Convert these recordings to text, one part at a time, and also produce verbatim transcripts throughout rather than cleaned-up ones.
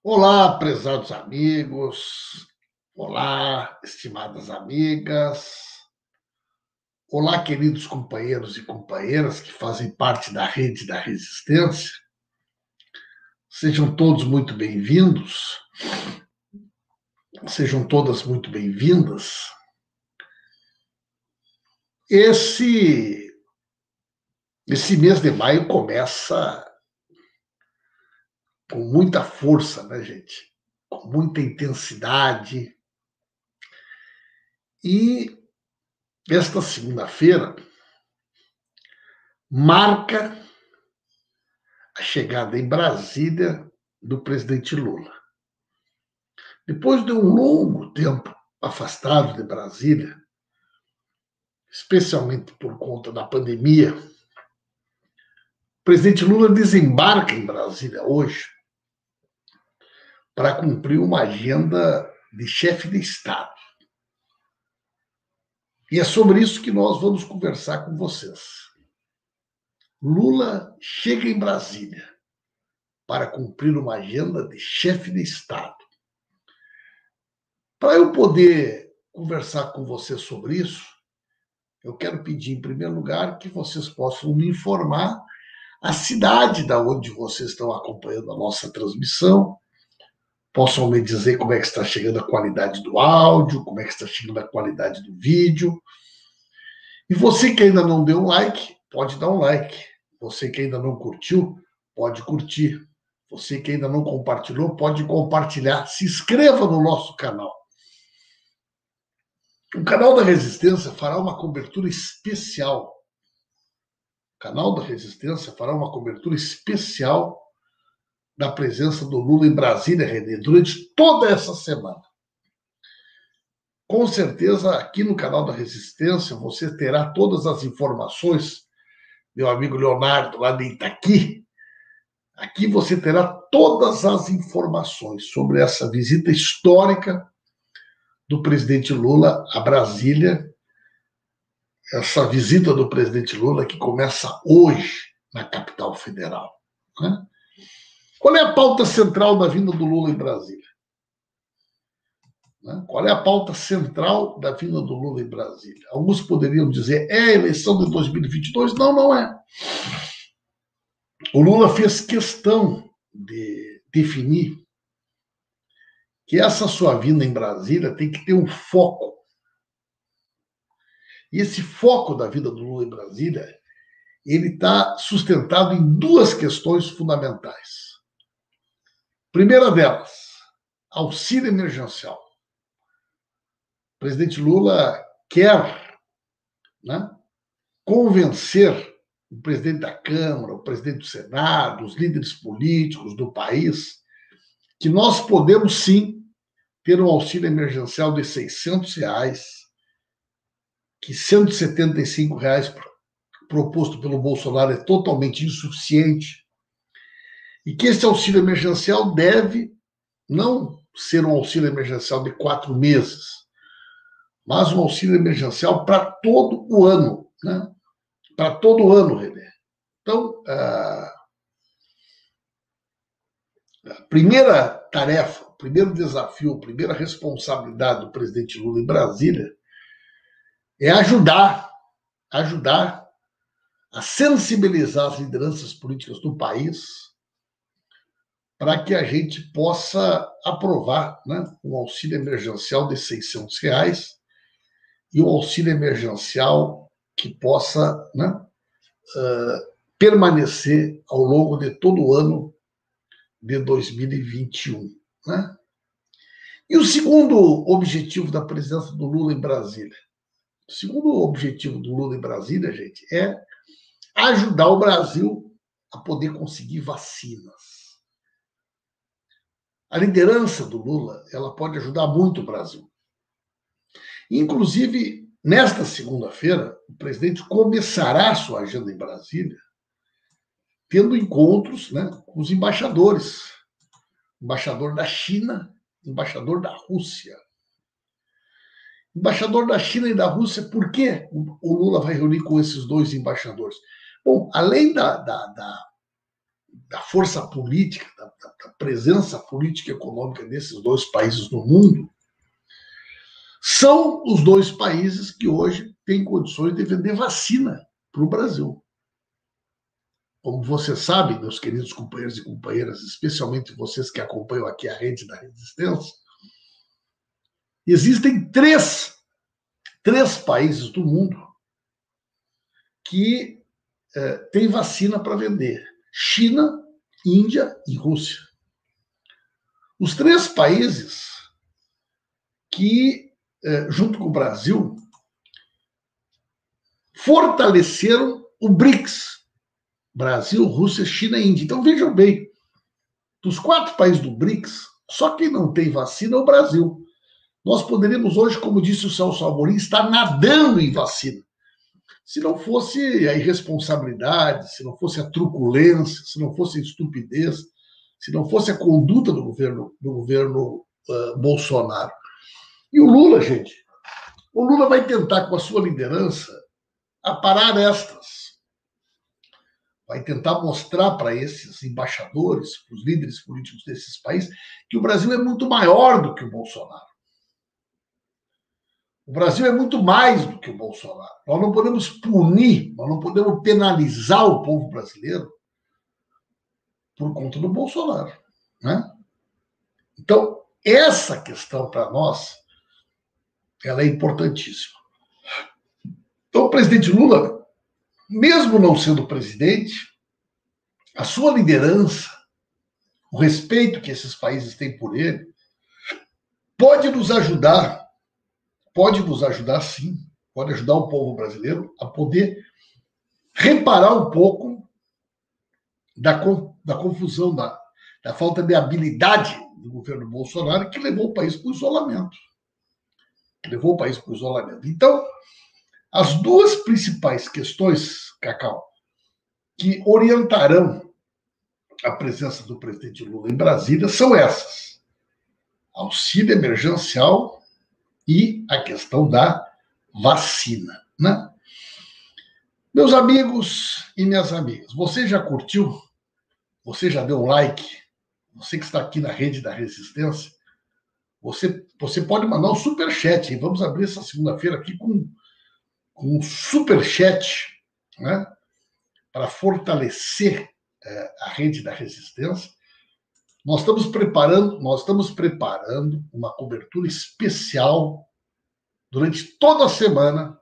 Olá, prezados amigos. Olá, estimadas amigas. Olá, queridos companheiros e companheiras que fazem parte da rede da resistência. Sejam todos muito bem-vindos. Sejam todas muito bem-vindas. Esse, esse mês de maio começa com muita força, né, gente? Com muita intensidade. E esta segunda-feira marca a chegada em Brasília do presidente Lula. Depois de um longo tempo afastado de Brasília, especialmente por conta da pandemia, o presidente Lula desembarca em Brasília hoje para cumprir uma agenda de chefe de Estado. E é sobre isso que nós vamos conversar com vocês. Lula chega em Brasília para cumprir uma agenda de chefe de Estado. Para eu poder conversar com vocês sobre isso, eu quero pedir, em primeiro lugar, que vocês possam me informar a cidade da onde vocês estão acompanhando a nossa transmissão, possam me dizer como é que está chegando a qualidade do áudio, como é que está chegando a qualidade do vídeo. E você que ainda não deu um like, pode dar um like. Você que ainda não curtiu, pode curtir. Você que ainda não compartilhou, pode compartilhar. Se inscreva no nosso canal. O canal da Resistência fará uma cobertura especial. O canal da Resistência fará uma cobertura especial da presença do Lula em Brasília, Renê, durante toda essa semana. Com certeza, aqui no canal da Resistência, você terá todas as informações, meu amigo Leonardo, lá de Itaqui. Aqui você terá todas as informações sobre essa visita histórica do presidente Lula a Brasília, essa visita do presidente Lula que começa hoje na capital federal. Né? Qual é a pauta central da vinda do Lula em Brasília? Né? Qual é a pauta central da vinda do Lula em Brasília? Alguns poderiam dizer, é a eleição de dois mil e vinte e dois? Não, não é. O Lula fez questão de definir que essa sua vinda em Brasília tem que ter um foco. E esse foco da vida do Lula em Brasília, ele está sustentado em duas questões fundamentais. Primeira delas, auxílio emergencial. O presidente Lula quer, né, convencer o presidente da Câmara, o presidente do Senado, os líderes políticos do país, que nós podemos sim ter um auxílio emergencial de seiscentos reais, que cento e setenta e cinco reais proposto pelo Bolsonaro é totalmente insuficiente, e que esse auxílio emergencial deve não ser um auxílio emergencial de quatro meses, mas um auxílio emergencial para todo o ano, né? Para todo o ano, René. Então, a primeira tarefa, o primeiro desafio, a primeira responsabilidade do presidente Lula em Brasília é ajudar, ajudar a sensibilizar as lideranças políticas do país para que a gente possa aprovar, né, um auxílio emergencial de seiscentos reais e um auxílio emergencial que possa, né, uh, permanecer ao longo de todo o ano de dois mil e vinte e um. Né? E o segundo objetivo da presença do Lula em Brasília? O segundo objetivo do Lula em Brasília, gente, é ajudar o Brasil a poder conseguir vacinas. A liderança do Lula, ela pode ajudar muito o Brasil. Inclusive, nesta segunda-feira, o presidente começará a sua agenda em Brasília tendo encontros, né, com os embaixadores. Embaixador da China, embaixador da Rússia. Embaixador da China e da Rússia, por que o Lula vai reunir com esses dois embaixadores? Bom, além da, da, da, da força política, da, da presença política e econômica desses dois países no mundo, são os dois países que hoje têm condições de vender vacina para o Brasil. Como você sabe, meus queridos companheiros e companheiras, especialmente vocês que acompanham aqui a Rede da Resistência, existem três, três países do mundo que eh, têm vacina para vender: China, Índia e Rússia. Os três países que, eh, junto com o Brasil, fortaleceram o BRICS. Brasil, Rússia, China e Índia. Então, vejam bem, dos quatro países do BRICS, só quem não tem vacina é o Brasil. Nós poderíamos hoje, como disse o Celso Amorim, estar nadando em vacina. Se não fosse a irresponsabilidade, se não fosse a truculência, se não fosse a estupidez, se não fosse a conduta do governo, do governo uh, Bolsonaro. E o Lula, gente, o Lula vai tentar, com a sua liderança, aparar estas. Vai tentar mostrar para esses embaixadores, para os líderes políticos desses países, que o Brasil é muito maior do que o Bolsonaro. O Brasil é muito mais do que o Bolsonaro. Nós não podemos punir, nós não podemos penalizar o povo brasileiro por conta do Bolsonaro, né? Então, essa questão para nós, ela é importantíssima. Então, o presidente Lula, mesmo não sendo presidente, a sua liderança, o respeito que esses países têm por ele, pode nos ajudar, pode nos ajudar sim, pode ajudar o povo brasileiro a poder reparar um pouco da, da confusão, da, da falta de habilidade do governo Bolsonaro, que levou o país para o isolamento. Que levou o país para o isolamento. Então, as duas principais questões, Cacau, que orientarão a presença do presidente Lula em Brasília são essas: auxílio emergencial e a questão da vacina, né? Meus amigos e minhas amigas, você já curtiu? Você já deu um like? Você que está aqui na Rede da Resistência, você, você pode mandar um superchat. Vamos abrir essa segunda-feira aqui com, com um superchat, né? Para fortalecer é, a Rede da Resistência. Nós estamos preparando, nós estamos preparando uma cobertura especial durante toda a semana.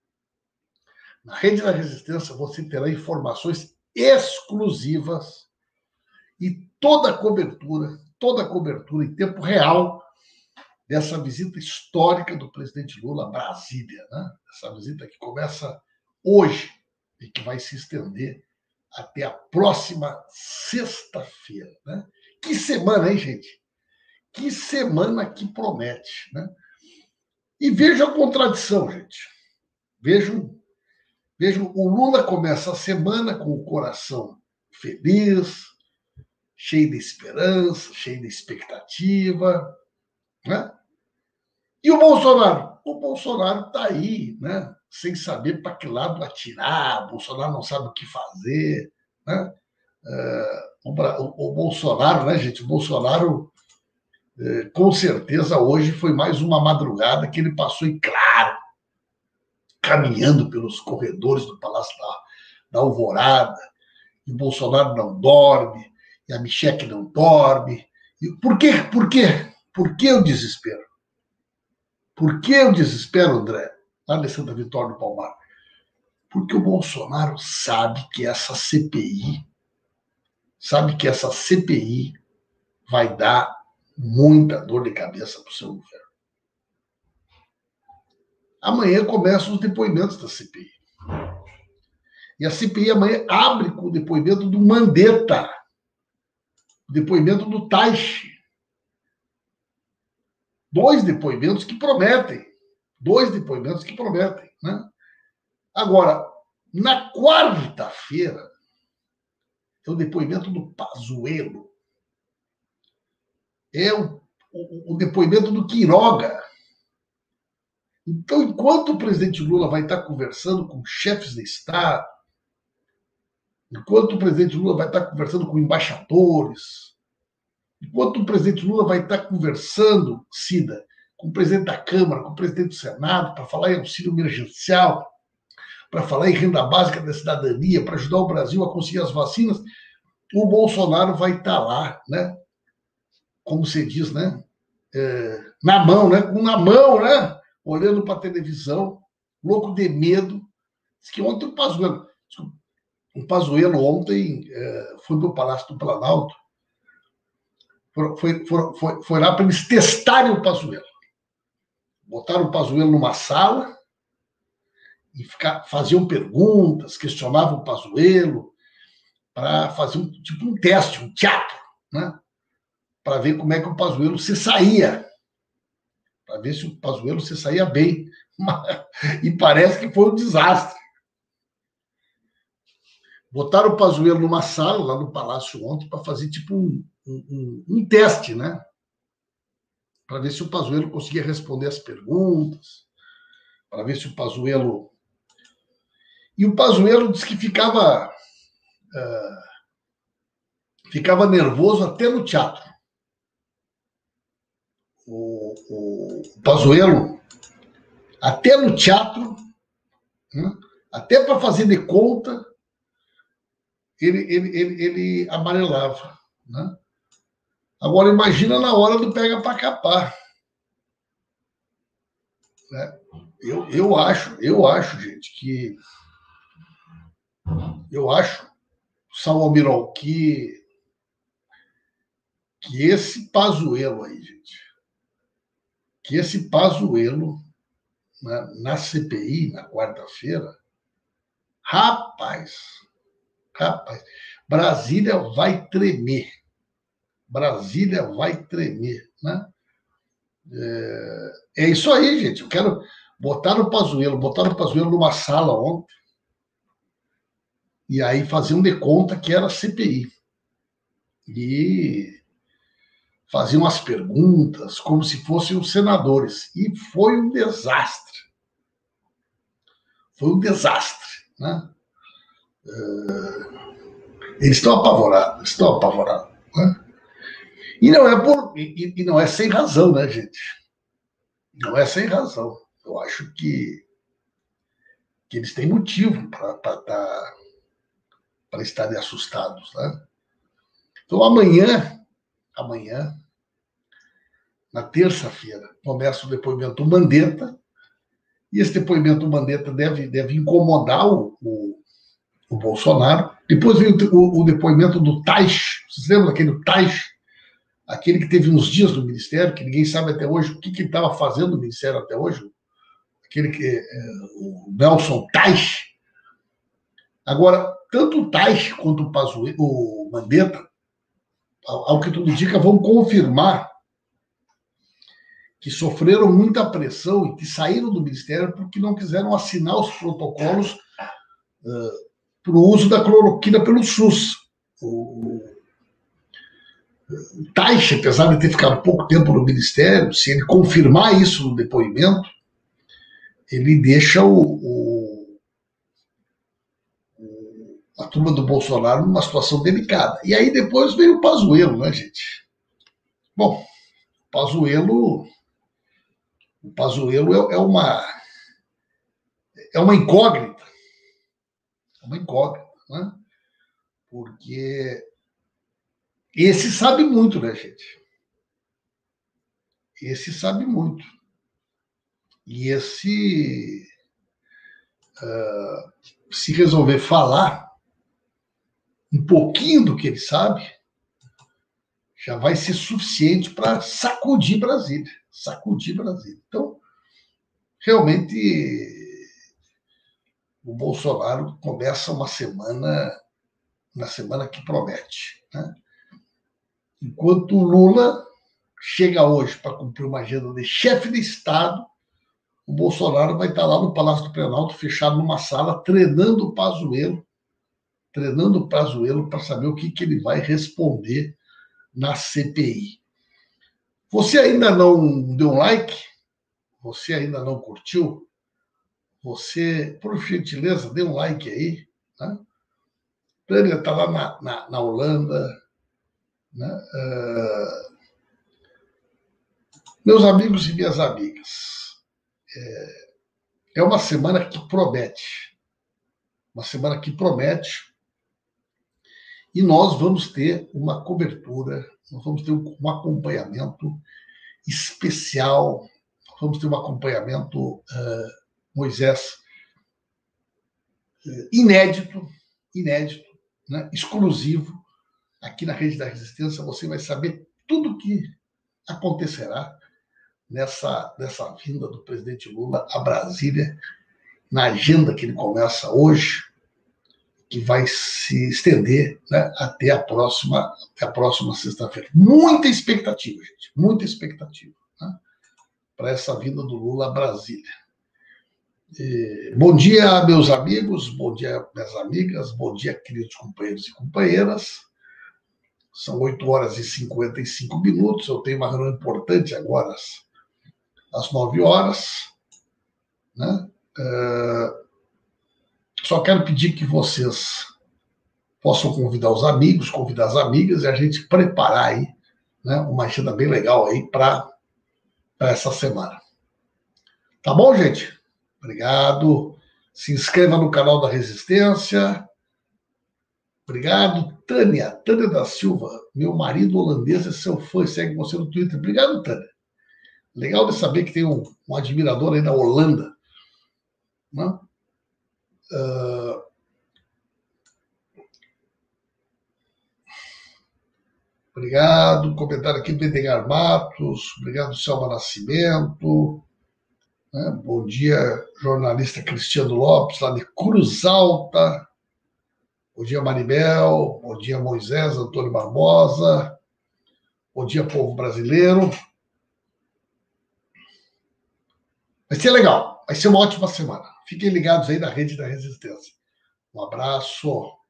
Na Rede da Resistência você terá informações exclusivas e toda a cobertura, toda a cobertura em tempo real dessa visita histórica do presidente Lula a Brasília, né? Essa visita que começa hoje e que vai se estender até a próxima sexta-feira, né? Que semana, hein, gente? Que semana que promete, né? E veja a contradição, gente. Vejam, vejam, o Lula começa a semana com o coração feliz, cheio de esperança, cheio de expectativa, né? E o Bolsonaro? O Bolsonaro está aí, né? Sem saber para que lado atirar, o Bolsonaro não sabe o que fazer, né? Uh, o, o Bolsonaro, né, gente? O Bolsonaro, uh, com certeza, hoje foi mais uma madrugada que ele passou em claro, caminhando pelos corredores do Palácio da, da Alvorada, e o Bolsonaro não dorme, e a Michele não dorme. E por quê? Por quê? Por que o desespero? Por que o desespero, André? Lá de Santa Vitória do Palmar. Porque o Bolsonaro sabe que essa C P I, sabe que essa C P I vai dar muita dor de cabeça para o seu governo. Amanhã começam os depoimentos da C P I. E a C P I amanhã abre com o depoimento do Mandetta, o depoimento do Taishi. Dois depoimentos que prometem. Dois depoimentos que prometem, né? Agora, na quarta-feira, é o depoimento do Pazuello. É o, o, o depoimento do Quiroga. Então, enquanto o presidente Lula vai estar conversando com chefes de Estado, enquanto o presidente Lula vai estar conversando com embaixadores, enquanto o presidente Lula vai estar conversando, Cida, com o presidente da Câmara, com o presidente do Senado, para falar em auxílio emergencial, para falar em renda básica da cidadania, para ajudar o Brasil a conseguir as vacinas, o Bolsonaro vai estar lá, né? Como você diz, né? É, na mão, né? Na mão, né? Olhando para a televisão, louco de medo. Diz que ontem o Pazuello, o Pazuello ontem é, foi no Palácio do Planalto, foi, foi, foi, foi lá para eles testarem o Pazuello. Botaram o Pazuello numa sala e ficar, faziam perguntas, questionavam o Pazuello para fazer um, tipo um teste, um teatro, né? Para ver como é que o Pazuello se saía, para ver se o Pazuello se saía bem. E parece que foi um desastre. Botaram o Pazuello numa sala lá no Palácio ontem para fazer tipo um, um, um teste, né? Para ver se o Pazuello conseguia responder as perguntas, para ver se o Pazuello... E o Pazuello disse que ficava, uh, ficava nervoso até no teatro. O, o, o Pazuello, até no teatro, né? Até para fazer de conta, ele, ele, ele, ele amarelava, né? Agora, imagina na hora do pega para capar. Né? Eu, eu acho, eu acho, gente, que eu acho, São Almirão, que, que esse Pazuello aí, gente, que esse Pazuello, né, na C P I, na quarta-feira, rapaz, rapaz, Brasília vai tremer. Brasília vai tremer, né? É, é isso aí, gente. Eu quero botar o Pazuello, botar o Pazuello numa sala ontem e aí fazer um de conta que era C P I. E fazer umas perguntas como se fossem os senadores. E foi um desastre. Foi um desastre, né? Eles estão apavorados, estão apavorados, né? E não é por, e, e não é sem razão, né, gente? Não é sem razão. Eu acho que, que eles têm motivo para tá, para estarem assustados, né? Então amanhã, amanhã, na terça-feira, começa o depoimento do Mandetta, e esse depoimento do Mandetta deve, deve incomodar o, o, o Bolsonaro. Depois vem o, o, o depoimento do Taish, vocês lembram daquele Taish? Aquele que teve uns dias no Ministério, que ninguém sabe até hoje o que, que ele estava fazendo no Ministério até hoje, aquele que é, o Nelson Taish. Agora, tanto o Taish quanto o, Pazuello, o Mandetta, ao, ao que tudo indica, vão confirmar que sofreram muita pressão e que saíram do Ministério porque não quiseram assinar os protocolos uh, para o uso da cloroquina pelo SUS. O, o Taish, apesar de ter ficado pouco tempo no Ministério, se ele confirmar isso no depoimento, ele deixa o, o, a turma do Bolsonaro numa situação delicada. E aí depois veio o Pazuello, né, gente? Bom, o Pazuello... O Pazuello é, é uma é uma incógnita, é uma incógnita, né? Porque esse sabe muito, né, gente? Esse sabe muito. E esse, uh, se resolver falar um pouquinho do que ele sabe, já vai ser suficiente para sacudir Brasília. Sacudir Brasília. Então, realmente, o Bolsonaro começa uma semana, uma semana que promete, né? Enquanto o Lula chega hoje para cumprir uma agenda de chefe de Estado, o Bolsonaro vai estar lá no Palácio do Planalto, fechado numa sala, treinando o Pazuello, treinando o Pazuello para saber o que, que ele vai responder na C P I. Você ainda não deu um like? Você ainda não curtiu? Você, por gentileza, dê um like aí, né? Tânia está lá na, na, na Holanda. Né? Uh, meus amigos e minhas amigas, é, é uma semana que promete. Uma semana que promete. E nós vamos ter uma cobertura, nós vamos ter um, um acompanhamento especial, vamos ter um acompanhamento, uh, Moisés, uh, inédito, inédito, né? Exclusivo. Aqui na Rede da Resistência você vai saber tudo o que acontecerá nessa, nessa vinda do presidente Lula a Brasília, na agenda que ele começa hoje, que vai se estender, né, até a próxima, até a próxima sexta-feira. Muita expectativa, gente, muita expectativa, né, para essa vinda do Lula a Brasília. E, bom dia, meus amigos, bom dia, minhas amigas, bom dia, queridos companheiros e companheiras. São oito horas e cinquenta e cinco minutos, eu tenho uma reunião importante agora, às, às nove horas, né? Uh, Só quero pedir que vocês possam convidar os amigos, convidar as amigas e a gente preparar aí, né, uma agenda bem legal aí para essa semana. Tá bom, gente? Obrigado. Se inscreva no canal da Resistência. Obrigado, Tânia. Tânia da Silva. Meu marido holandês é seu fã, segue você no Twitter. Obrigado, Tânia. Legal de saber que tem um, um admirador aí na Holanda. Né? Uh... Obrigado. Comentário aqui do Edgar Matos. Obrigado, Selma Nascimento. Né? Bom dia, jornalista Cristiano Lopes, lá de Cruz Alta. Bom dia, Maribel. Bom dia, Moisés Antônio Barbosa. Bom dia, povo brasileiro. Vai ser legal. Vai ser uma ótima semana. Fiquem ligados aí na Rede da Resistência. Um abraço.